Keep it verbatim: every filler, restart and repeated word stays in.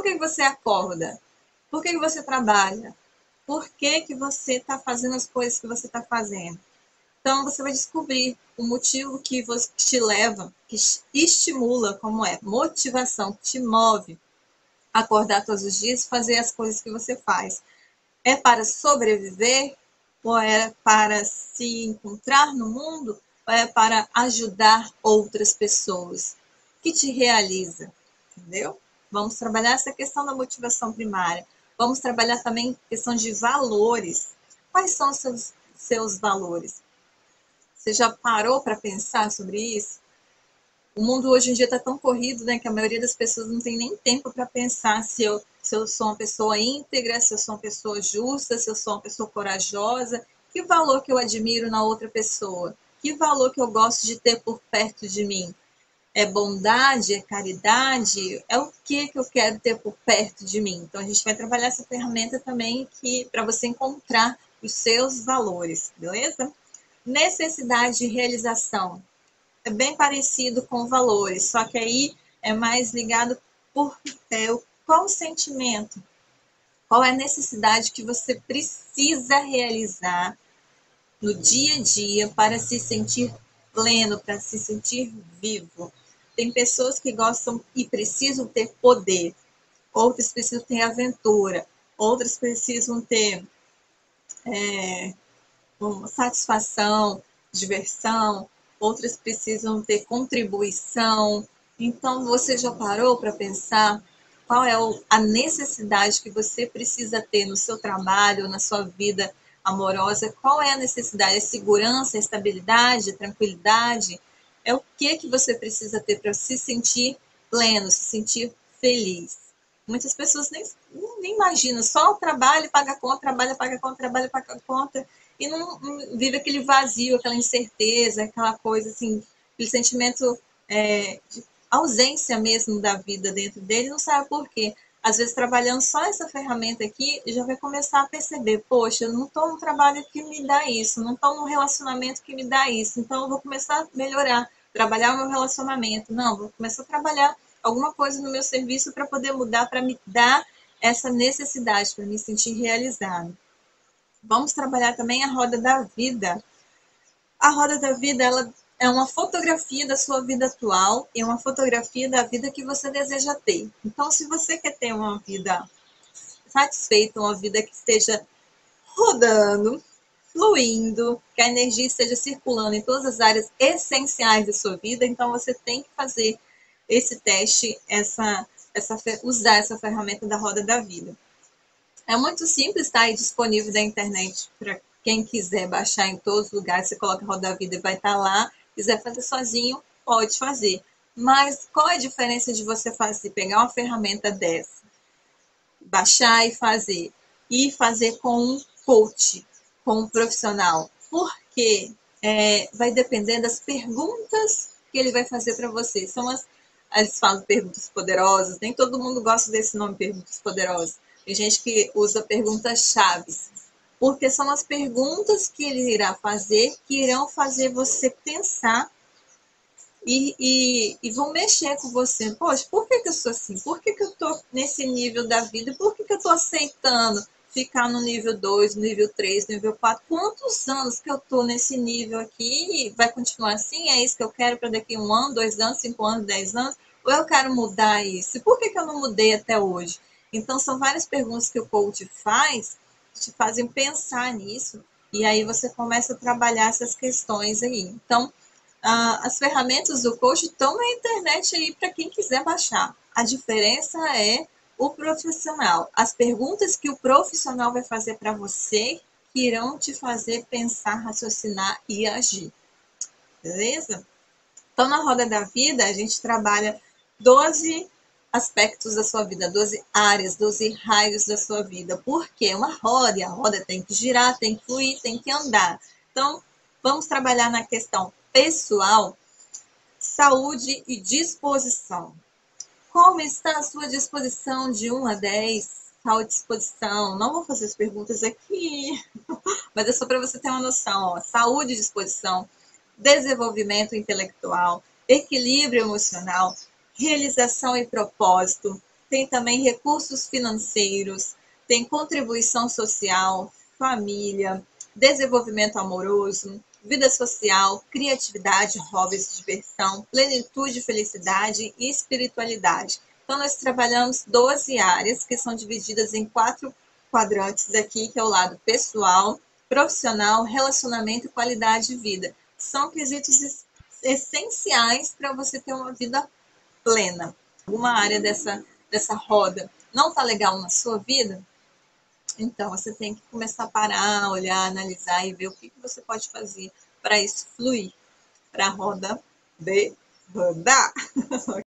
que você acorda? Por que você trabalha? Por que que você está fazendo as coisas que você está fazendo? Então, você vai descobrir o motivo que você, te leva, que estimula, como é, motivação, que te move a acordar todos os dias e fazer as coisas que você faz. É para sobreviver? Ou é para se encontrar no mundo? Ou é para ajudar outras pessoas? Que te realiza, entendeu? Vamos trabalhar essa questão da motivação primária. Vamos trabalhar também a questão de valores. Quais são os seus, seus valores? Você já parou para pensar sobre isso? O mundo hoje em dia está tão corrido, né, que a maioria das pessoas não tem nem tempo para pensar se eu, se eu sou uma pessoa íntegra, se eu sou uma pessoa justa, se eu sou uma pessoa corajosa. Que valor que eu admiro na outra pessoa? Que valor que eu gosto de ter por perto de mim? É bondade? É caridade? É o que que eu quero ter por perto de mim? Então, a gente vai trabalhar essa ferramenta também para você encontrar os seus valores, beleza? Necessidade de realização. É bem parecido com valores, só que aí é mais ligado por é, qual o sentimento, qual é a necessidade que você precisa realizar no dia a dia para se sentir pleno, para se sentir vivo. Tem pessoas que gostam e precisam ter poder, outras precisam ter aventura, outras precisam ter é, uma satisfação, diversão, outras precisam ter contribuição. Então, você já parou para pensar qual é a necessidade que você precisa ter no seu trabalho, na sua vida amorosa? Qual é a necessidade? É segurança, estabilidade, tranquilidade? É o que que você precisa ter para se sentir pleno, se sentir feliz? Muitas pessoas nem, nem imaginam, só o trabalho paga conta, trabalha, paga conta, trabalha, paga conta, e não, não vive aquele vazio, aquela incerteza, aquela coisa assim, aquele sentimento é, de ausência mesmo da vida dentro dele, não sabe por quê. Às vezes, trabalhando só essa ferramenta aqui, já vai começar a perceber, poxa, eu não estou no trabalho que me dá isso, não estou no relacionamento que me dá isso, então eu vou começar a melhorar, trabalhar o meu relacionamento, não, vou começar a trabalhar alguma coisa no meu serviço para poder mudar, para me dar essa necessidade, para me sentir realizado. Vamos trabalhar também a roda da vida. A roda da vida, ela é uma fotografia da sua vida atual e uma fotografia da vida que você deseja ter. Então, se você quer ter uma vida satisfeita, uma vida que esteja rodando, fluindo, que a energia esteja circulando em todas as áreas essenciais da sua vida, então você tem que fazer esse teste, essa, essa, usar essa ferramenta da roda da vida. É muito simples, está aí disponível na internet para quem quiser baixar em todos os lugares. Você coloca a roda da vida e vai estar lá. Quiser fazer sozinho, pode fazer. Mas qual é a diferença de você fazer, pegar uma ferramenta dessa, baixar e fazer, e fazer com um coach, com um profissional? Porque é, vai depender das perguntas que ele vai fazer para você. São as, eles falam perguntas poderosas, nem todo mundo gosta desse nome, perguntas poderosas. Tem gente que usa perguntas-chave, porque são as perguntas que ele irá fazer que irão fazer você pensar e, e, e vão mexer com você. Poxa, por que, que eu sou assim? Por que, que eu estou nesse nível da vida? Por que, que eu estou aceitando ficar no nível dois, no nível três, no nível quatro? Quantos anos que eu estou nesse nível aqui? Vai continuar assim? É isso que eu quero para daqui um ano, dois anos, cinco anos, dez anos? Ou eu quero mudar isso? Por que, que eu não mudei até hoje? Então, são várias perguntas que o coach faz, que te fazem pensar nisso, e aí você começa a trabalhar essas questões aí. Então, ah, as ferramentas do coach estão na internet aí para quem quiser baixar. A diferença é o profissional. As perguntas que o profissional vai fazer para você que irão te fazer pensar, raciocinar e agir. Beleza? Então, na roda da vida, a gente trabalha doze aspectos da sua vida, doze áreas, doze raios da sua vida. Porque é uma roda, e a roda tem que girar, tem que fluir, tem que andar. Então, vamos trabalhar na questão pessoal, saúde e disposição. Como está a sua disposição de um a dez? Qual a disposição? Não vou fazer as perguntas aqui, mas é só para você ter uma noção. Ó. Saúde e disposição, desenvolvimento intelectual, equilíbrio emocional, realização e propósito, tem também recursos financeiros, tem contribuição social, família, desenvolvimento amoroso, vida social, criatividade, hobbies, diversão, plenitude, felicidade e espiritualidade. Então, nós trabalhamos doze áreas que são divididas em quatro quadrantes aqui, que é o lado pessoal, profissional, relacionamento e qualidade de vida. São quesitos essenciais para você ter uma vida plena. Alguma área dessa, dessa roda não está legal na sua vida? Então, você tem que começar a parar, olhar, analisar e ver o que, que você pode fazer para isso fluir, para a roda de rodar.